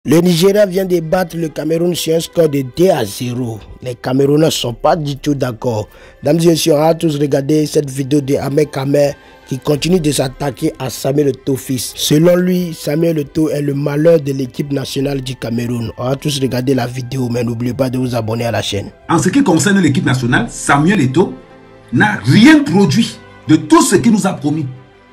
Le Nigeria vient de battre le Cameroun sur un score de 2-0. Les Camerounais ne sont pas du tout d'accord. Mesdames et messieurs, on a tous regardé cette vidéo de Ahmed Kamer qui continue de s'attaquer à Samuel Eto'o fils. Selon lui, Samuel Eto'o est le malheur de l'équipe nationale du Cameroun. On a tous regardé la vidéo, mais n'oubliez pas de vous abonner à la chaîne. En ce qui concerne l'équipe nationale, Samuel Eto'o n'a rien produit de tout ce qu'il nous a promis.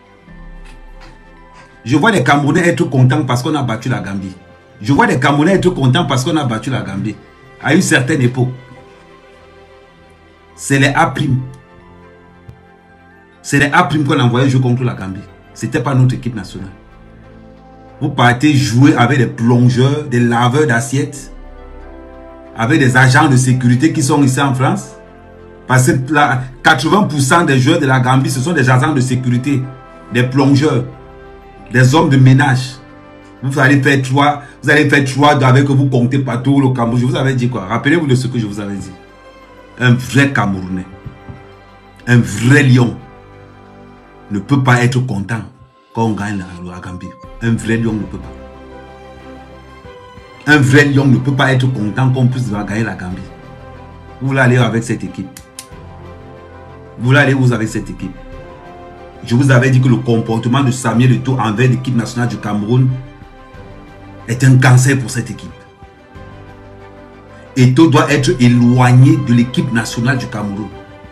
Je vois les Camerounais être contents parce qu'on a battu la Gambie. Je vois les Camerounais être contents parce qu'on a battu la Gambie. À une certaine époque. C'est les A'. C'est les A' qu'on envoyait jouer contre la Gambie. Ce n'était pas notre équipe nationale. Vous partez jouer avec des plongeurs, des laveurs d'assiettes, avec des agents de sécurité qui sont ici en France. Parce que 80% des joueurs de la Gambie, ce sont des agents de sécurité, des plongeurs, des hommes de ménage. Vous allez faire 3 avec vous comptez partout le Cameroun. Je vous avais dit quoi? Rappelez-vous de ce que je vous avais dit. Un vrai Camerounais, un vrai lion ne peut pas être content quand on gagne la Gambie. Un vrai lion ne peut pas. Un vrai lion ne peut pas être content qu'on puisse gagner la Gambie. Vous voulez aller avec cette équipe. Vous voulez aller où avec cette équipe. Je vous avais dit que le comportement de Samuel Eto'o envers l'équipe nationale du Cameroun est un cancer pour cette équipe. Eto'o doit être éloigné de l'équipe nationale du Cameroun.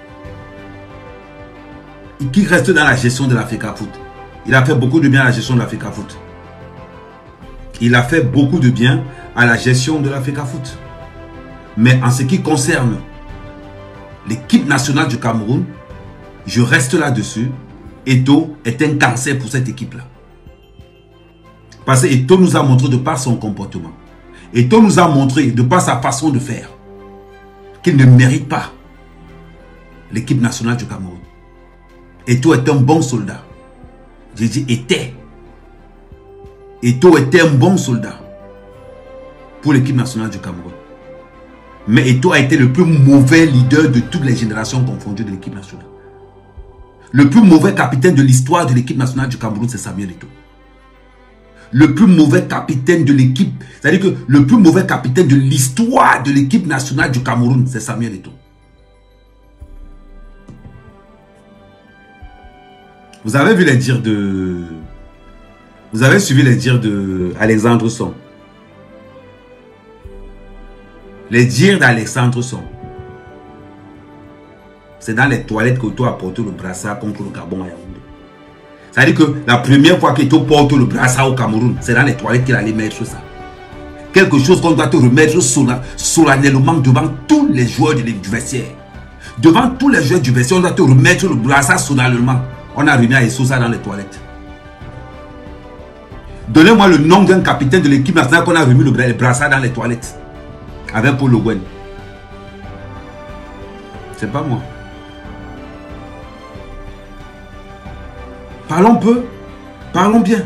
Et qu'il reste dans la gestion de l'Africa Foot. Il a fait beaucoup de bien à la gestion de l'Africa Foot. Il a fait beaucoup de bien à la gestion de l'Africa Foot. Mais en ce qui concerne l'équipe nationale du Cameroun, je reste là-dessus. Eto'o est un cancer pour cette équipe-là. Parce que Eto'o nous a montré de par son comportement. Eto'o nous a montré de par sa façon de faire qu'il ne mérite pas l'équipe nationale du Cameroun. Eto'o est un bon soldat. J'ai dit était. Eto'o était un bon soldat pour l'équipe nationale du Cameroun. Mais Eto'o a été le plus mauvais leader de toutes les générations confondues de l'équipe nationale. Le plus mauvais capitaine de l'histoire de l'équipe nationale du Cameroun, c'est Samuel Eto'o. Le plus mauvais capitaine de l'équipe, c'est-à-dire que le plus mauvais capitaine de l'histoire de l'équipe nationale du Cameroun, c'est Samuel Eto'o. Vous avez vu les dires de... Vous avez suivi les dires de Alexandre Son. Les dires d'Alexandre Son. C'est dans les toilettes qu'Eto'o a porté le brassard contre le Gabon à Yaoundé. C'est-à-dire que la première fois qu'Eto'o porte le brassard au Cameroun, c'est dans les toilettes qu'il allait mettre ça. Quelque chose qu'on doit te remettre solennellement devant tous les joueurs du vestiaire. Devant tous les joueurs du vestiaire, on doit te remettre le brassard solennellement. On a remis à Essosa dans les toilettes. Donnez-moi le nom d'un capitaine de l'équipe nationale qu'on a remis le brassard dans les toilettes. Avec Paul Le Guen. C'est pas moi. Parlons peu, parlons bien.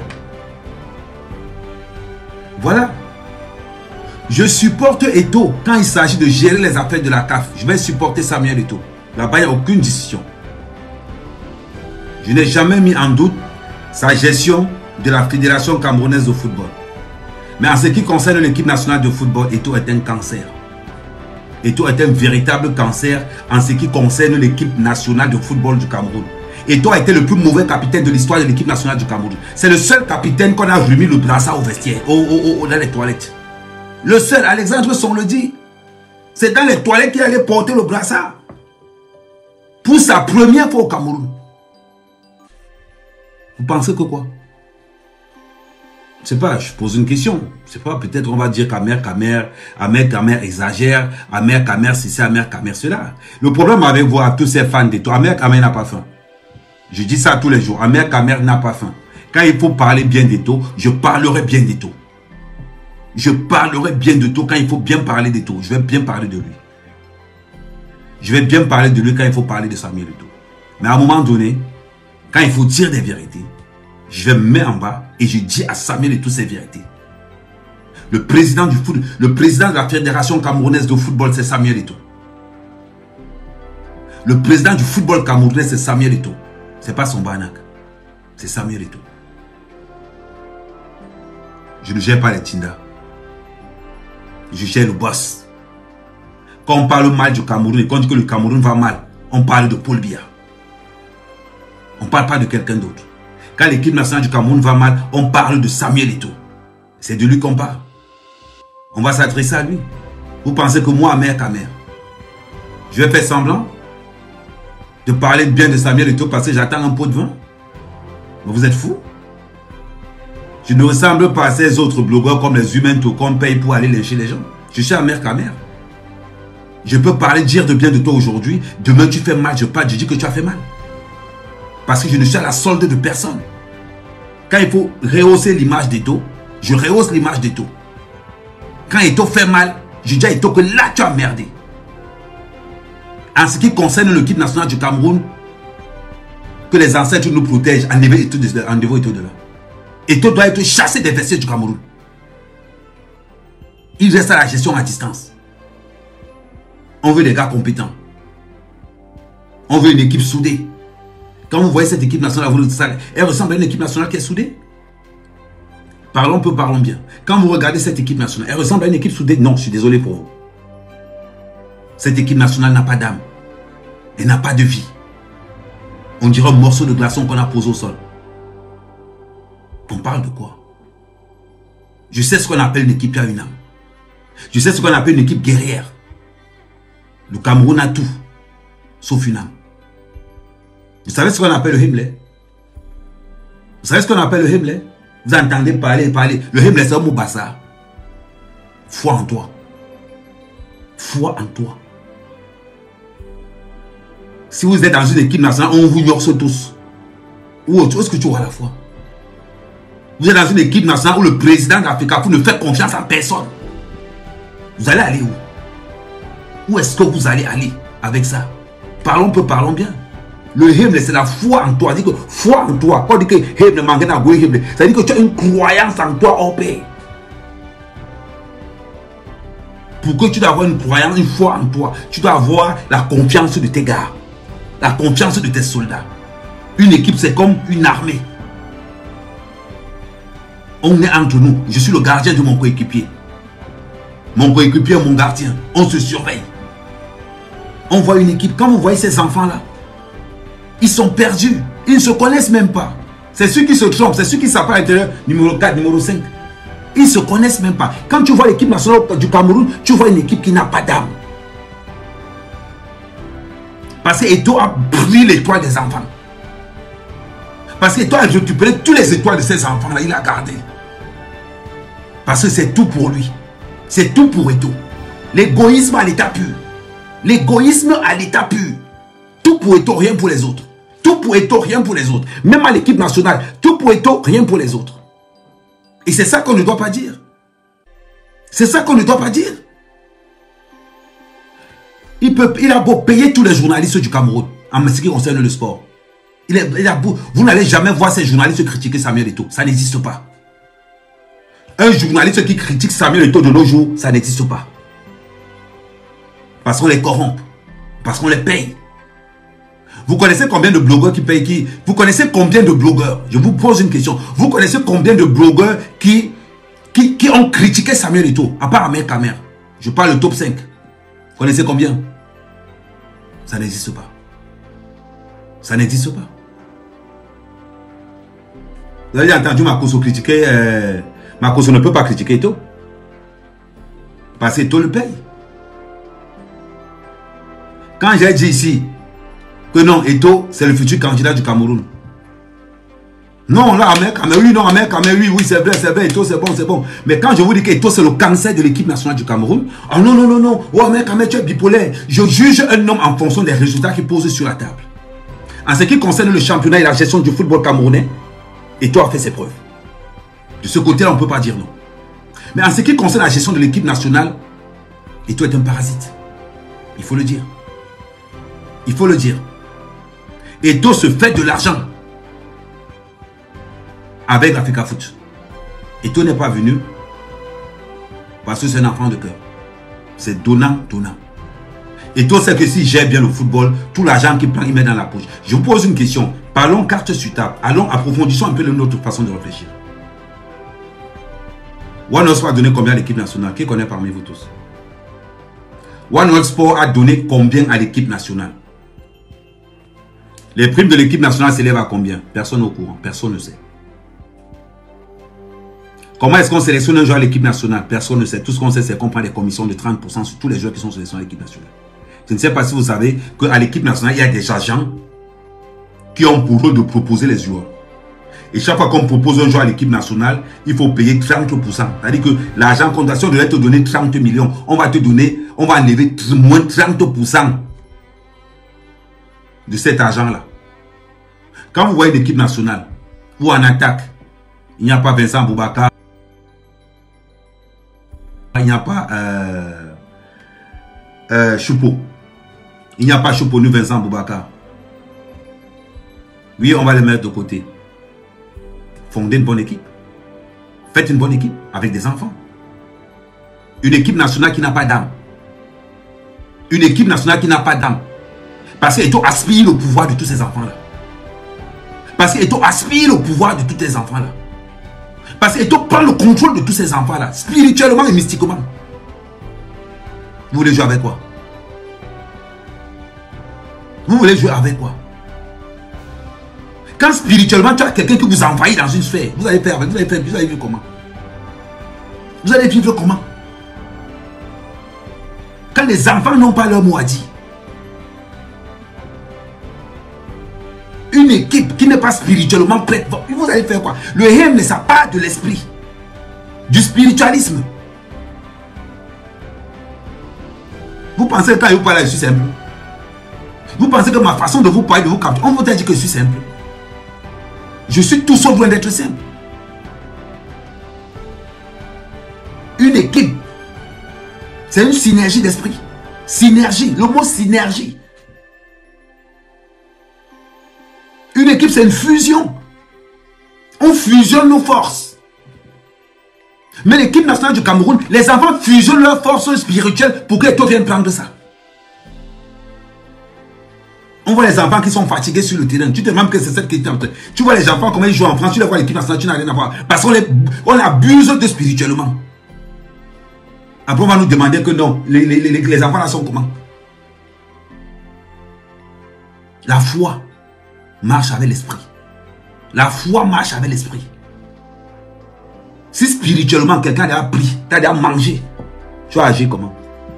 Voilà. Je supporte Eto'o quand il s'agit de gérer les affaires de la CAF. Je vais supporter Samuel Eto'o. Là-bas, il n'y a aucune décision. Je n'ai jamais mis en doute sa gestion de la Fédération camerounaise de football. Mais en ce qui concerne l'équipe nationale de football, Eto'o est un cancer. Eto'o est un véritable cancer en ce qui concerne l'équipe nationale de football du Cameroun. Eto'o a été le plus mauvais capitaine de l'histoire de l'équipe nationale du Cameroun. C'est le seul capitaine qu'on a remis le brassard au vestiaire, dans les toilettes. Le seul, Alexandre Son le dit. C'est dans les toilettes qu'il allait porter le brassard. Pour sa première fois au Cameroun. Vous pensez que quoi? Je sais pas, je pose une question. Je sais pas, peut-être on va dire qu'Ahmed Kamer exagère, Ahmed Kamer ceci, Ahmed Kamer cela. Le problème avec vous, à tous ces fans d'Eto'o, Ahmed Kamer n'a pas faim. Je dis ça tous les jours. Ahmed Kamer n'a pas faim. Quand il faut parler bien d'Eto'o, je parlerai bien d'Eto'o. Je parlerai bien d'Eto'o quand il faut bien parler d'Eto'o. Je vais bien parler de lui. Je vais bien parler de lui quand il faut parler de Samuel Eto'o. Mais à un moment donné, quand il faut dire des vérités, je me mets en bas et je dis à Samuel Eto'o ces vérités. Le président du foot, le président de la Fédération camerounaise de football, c'est Samuel Eto'o. Le président du football camerounais, c'est Samuel Eto'o. C'est pas son Banak. C'est Samuel Eto'o. Je ne gère pas les Tinda. Je gère le boss. Quand on parle mal du Cameroun et qu'on dit que le Cameroun va mal, on parle de Paul Biya. On ne parle pas de quelqu'un d'autre. Quand l'équipe nationale du Cameroun va mal, on parle de Samuel Eto'o. C'est de lui qu'on parle. On va s'adresser à lui. Vous pensez que moi, Amer Kamer, je vais faire semblant de parler bien de Samuel Eto'o parce que j'attends un pot de vin? Mais vous êtes fous? Je ne ressemble pas à ces autres blogueurs comme les humains qu'on paye pour aller lyncher les gens. Je suis Amer Kamer. Je peux parler, dire de bien de toi aujourd'hui. Demain, tu fais mal, je parle, je dis que tu as fait mal. Parce que je ne suis à la solde de personne. Quand il faut rehausser l'image d'Eto'o, je rehausse l'image d'Eto'o. Quand Eto'o fait mal, je dis à Eto'o que là, tu as merdé. En ce qui concerne l'équipe nationale du Cameroun, que les ancêtres nous protègent, enlevez Eto'o de là. Eto'o doit être chassé des vestiaires du Cameroun. Il reste à la gestion à distance. On veut des gars compétents. On veut une équipe soudée. Quand vous voyez cette équipe nationale, elle ressemble à une équipe nationale qui est soudée. Parlons peu, parlons bien. Quand vous regardez cette équipe nationale, elle ressemble à une équipe soudée. Non, je suis désolé pour vous. Cette équipe nationale n'a pas d'âme. Elle n'a pas de vie. On dirait un morceau de glaçon qu'on a posé au sol. On parle de quoi? Je sais ce qu'on appelle une équipe qui a une âme. Je sais ce qu'on appelle une équipe guerrière. Le Cameroun a tout, sauf une âme. Vous savez ce qu'on appelle le Himmler? Vous savez ce qu'on appelle le Himmler? Vous entendez parler. Le Himmler, c'est un mot bazar. Foi en toi. Foi en toi. Si vous êtes dans une équipe nationale, on vous yorce tous. Où est-ce que tu auras la foi? Vous êtes dans une équipe nationale où le président d'Africa ne fait confiance à personne. Vous allez aller où? Où est-ce que vous allez aller avec ça? Parlons peu, parlons bien. Le Himmler, c'est la foi en toi. Ça dit que foi en toi. Quand on dit que Himmler manque d'un goût Himmler, ça dit que tu as une croyance en toi hors pair. Pour que tu dois avoir une croyance, une foi en toi, tu dois avoir la confiance de tes gars. La confiance de tes soldats. Une équipe, c'est comme une armée. On est entre nous. Je suis le gardien de mon coéquipier. Mon coéquipier est mon gardien. On se surveille. On voit une équipe. Quand vous voyez ces enfants-là, ils sont perdus. Ils ne se connaissent même pas. C'est ceux qui se trompent. C'est ceux qui s'appellent à l'intérieur numéro 4, numéro 5. Ils ne se connaissent même pas. Quand tu vois l'équipe nationale du Cameroun, tu vois une équipe qui n'a pas d'âme. Parce que Eto'o a pris l'étoile des enfants. Parce que Eto'o a récupéré toutes les étoiles de ces enfants-là. Il a gardé. Parce que c'est tout pour lui. C'est tout pour Eto'o. L'égoïsme à l'état pur. L'égoïsme à l'état pur. Tout pour Eto'o, rien pour les autres. Tout pour Eto'o, rien pour les autres. Même à l'équipe nationale, tout pour Eto'o, rien pour les autres. Et c'est ça qu'on ne doit pas dire. C'est ça qu'on ne doit pas dire. Il a beau payer tous les journalistes du Cameroun en ce qui concerne le sport. Vous n'allez jamais voir ces journalistes critiquer Samuel Eto'o. Ça n'existe pas. Un journaliste qui critique Samuel Eto'o de nos jours, ça n'existe pas. Parce qu'on les corrompt. Parce qu'on les paye. Vous connaissez combien de blogueurs qui payent Vous connaissez combien de blogueurs? Je vous pose une question. Vous connaissez combien de blogueurs qui ont critiqué Samuel Eto'o? À part Amer Kamer. Je parle le top 5. Vous connaissez combien? Ça n'existe pas. Ça n'existe pas. Vous avez entendu Makosso critiquer... Makosso ne peut pas critiquer Eto'o. Parce que Eto'o le paye. Quand j'ai dit ici que non, Eto'o, c'est le futur candidat du Cameroun. Non, là, Amer Kamer, oui, non, Amer Kamer, oui, c'est vrai, Eto'o, c'est bon, c'est bon. Mais quand je vous dis que Eto'o, c'est le cancer de l'équipe nationale du Cameroun, ah non, non, non, non, oh, Amer Kamer, tu es bipolaire. Je juge un homme en fonction des résultats qu'il pose sur la table. En ce qui concerne le championnat et la gestion du football camerounais, Eto'o a fait ses preuves. De ce côté-là, on ne peut pas dire non. Mais en ce qui concerne la gestion de l'équipe nationale, Eto'o est un parasite. Il faut le dire. Il faut le dire. Eto'o se fait de l'argent avec l'Africa Foot. Eto'o n'est pas venu parce que c'est un enfant de cœur. C'est donnant, donnant. Eto'o sait que s'il gère bien le football, tout l'argent qu'il prend, il met dans la poche. Je vous pose une question. Parlons carte sur table. Allons, approfondissons un peu notre façon de réfléchir. One Sport a donné combien à l'équipe nationale? Qui connaît parmi vous tous? One Sport a donné combien à l'équipe nationale? Les primes de l'équipe nationale s'élèvent à combien? Personne au courant, personne ne sait. Comment est-ce qu'on sélectionne un joueur à l'équipe nationale? Personne ne sait. Tout ce qu'on sait, c'est qu'on prend des commissions de 30% sur tous les joueurs qui sont sélectionnés à l'équipe nationale. Je ne sais pas si vous savez qu'à l'équipe nationale, il y a des agents qui ont pour rôle de proposer les joueurs. Et chaque fois qu'on propose un joueur à l'équipe nationale, il faut payer 30%. C'est-à-dire que l'agent comptable devait te donner 30 millions. On va te donner, on va enlever moins 30% de cet argent-là. Quand vous voyez l'équipe nationale, ou en attaque, il n'y a pas Vincent Boubacar, il n'y a pas Choupo. Il n'y a pas Choupo ni Vincent Boubacar. Oui, on va les mettre de côté. Fondez une bonne équipe. Faites une bonne équipe avec des enfants. Une équipe nationale qui n'a pas d'âme. Une équipe nationale qui n'a pas d'âme. Parce qu'Eto aspire au pouvoir de tous ces enfants-là. Parce qu'Eto aspire au pouvoir de tous ces enfants-là. Parce qu'Eto prend le contrôle de tous ces enfants-là, spirituellement et mystiquement. Vous voulez jouer avec quoi? Vous voulez jouer avec quoi? Quand spirituellement tu as quelqu'un qui vous envahit dans une sphère, vous allez faire avec, vous allez vivre comment? Vous allez vivre comment? Quand les enfants n'ont pas leur mot à dire. Une équipe qui n'est pas spirituellement prête, vous allez faire quoi? Le hymne ne sert pas de l'esprit, du spiritualisme. Vous pensez que quand je vous parle, je suis simple? Vous pensez que ma façon de vous parler, de vous capter, on vous a dit que je suis simple? Je suis tout sauf loin d'être simple. Une équipe, c'est une synergie d'esprit. Synergie, le mot synergie. Une équipe, c'est une fusion. On fusionne nos forces. Mais l'équipe nationale du Cameroun, les enfants fusionnent leurs forces spirituelles pour que toi vienne prendre ça. On voit les enfants qui sont fatigués sur le terrain. Tu te demandes que c'est cette question. Tu vois les enfants, comment ils jouent en France. Tu les vois l'équipe nationale, tu n'as rien à voir. Parce qu'on abuse de spirituellement. Après, on va nous demander que non, les enfants là sont comment? La foi marche avec l'esprit. La foi marche avec l'esprit. Si spirituellement quelqu'un a pris, t'as mangé, tu vas agir comment?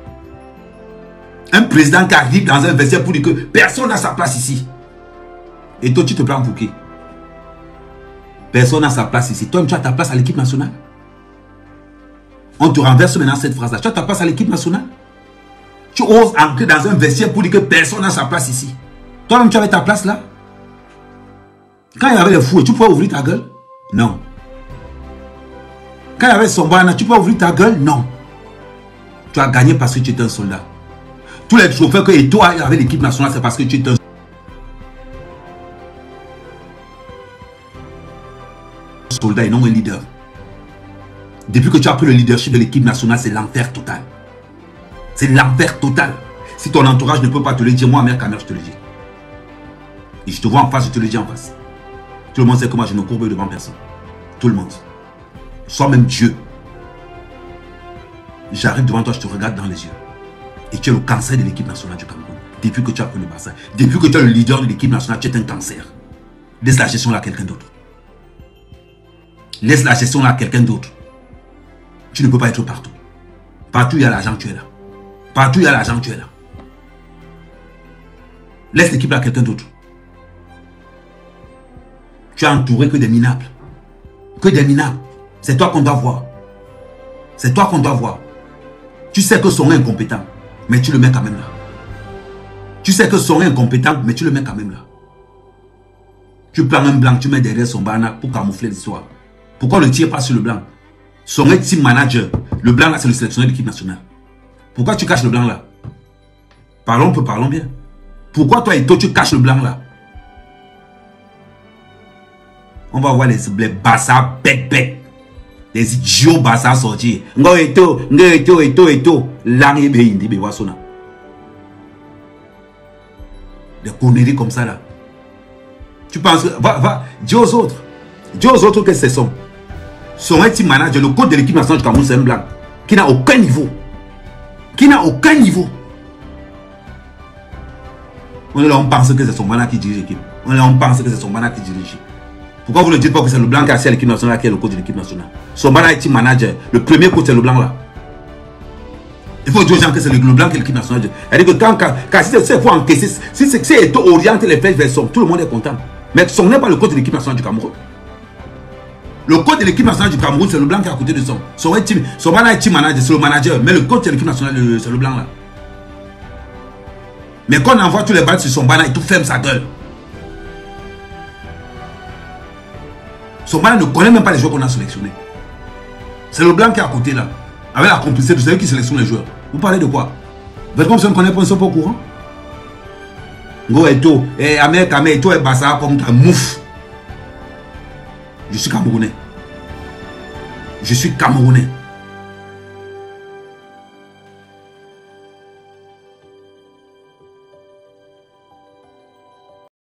Un président qui arrive dans un vestiaire pour dire que personne n'a sa place ici. Et toi, tu te prends pour qui? Personne n'a sa place ici. Toi, tu as ta place à l'équipe nationale. On te renverse maintenant cette phrase-là. Tu as ta place à l'équipe nationale. Tu oses entrer dans un vestiaire pour dire que personne n'a sa place ici. Toi-même, tu avais ta place là. Quand il y avait les fous, tu pouvais ouvrir ta gueule? Non. Quand il y avait Sombana, tu pouvais ouvrir ta gueule? Non. Tu as gagné parce que tu étais un soldat. Tous les chauffeurs que toi avec l'équipe nationale, c'est parce que tu étais un soldat et non un leader. Depuis que tu as pris le leadership de l'équipe nationale, c'est l'enfer total. C'est l'enfer total. Si ton entourage ne peut pas te le dire, moi, mère Kamer, je te le dis. Et je te vois en face, je te le dis en face. Tout le monde sait que moi, je ne courbe devant personne. Tout le monde. Sois même Dieu. J'arrive devant toi, je te regarde dans les yeux. Et tu es le cancer de l'équipe nationale du Cameroun. Depuis que tu as pris le bassin. Depuis que tu es le leader de l'équipe nationale, tu es un cancer. Laisse la gestion là à quelqu'un d'autre. Laisse la gestion là à quelqu'un d'autre. Tu ne peux pas être partout. Partout il y a l'argent, tu es là. Partout il y a l'argent, tu es là. Laisse l'équipe là à quelqu'un d'autre. Tu es entouré que des minables. Que des minables. C'est toi qu'on doit voir. C'est toi qu'on doit voir. Tu sais que son est incompétent, mais tu le mets quand même là. Tu sais que son est incompétent, mais tu le mets quand même là. Tu prends un blanc, tu mets derrière son banana pour camoufler l'histoire. Pourquoi ne le tire pas sur le blanc? Son est team manager. Le blanc là, c'est le sélectionneur de l'équipe nationale. Pourquoi tu caches le blanc là? Parlons peu, parlons bien. Pourquoi toi et toi, tu caches le blanc là? On va voir les bassards bec. Les idiots bassards sortir. Ngo eto. Langue beindi bewasona. Des conneries comme ça là. Tu penses que... Va, dis aux autres. Dis aux autres que ce sont. son team manager, le coach de l'équipe nationale du Cameroun, c'est un blanc. Qui n'a aucun niveau. Qui n'a aucun niveau. On pense que c'est son bana qui dirige l'équipe. On pense que c'est son bana qui dirige. Pourquoi vous ne dites pas que c'est le blanc qui a assis à l'équipe nationale qui est le coach de l'équipe nationale? Son bana est team manager. Le premier coach, c'est le blanc là. Il faut dire aux gens que c'est le blanc qui est l'équipe nationale. C'est-à-dire que si c'est pour encaisser, si c'est orienter les flèches vers son, tout le monde est content. Mais son n'est pas le coach de l'équipe nationale du Cameroun. Le coach de l'équipe nationale du Cameroun, c'est le blanc qui est à côté de son. Son bana est team manager, c'est le manager. Mais le coach de l'équipe nationale, c'est le blanc là. Mais quand on envoie tous les balles sur son bana, il tout ferme sa gueule. Son bana ne connaît même pas les joueurs qu'on a sélectionnés. C'est le blanc qui est à côté là. Avec la complicité de celui qui sélectionne les joueurs. Vous parlez de quoi? Vous comme ça ne connaît pas, ils ne sont pas au courant. Go Eto, Amer Kamer, Eto et Bassa comme ta mouf. Je suis Camerounais. Je suis Camerounais.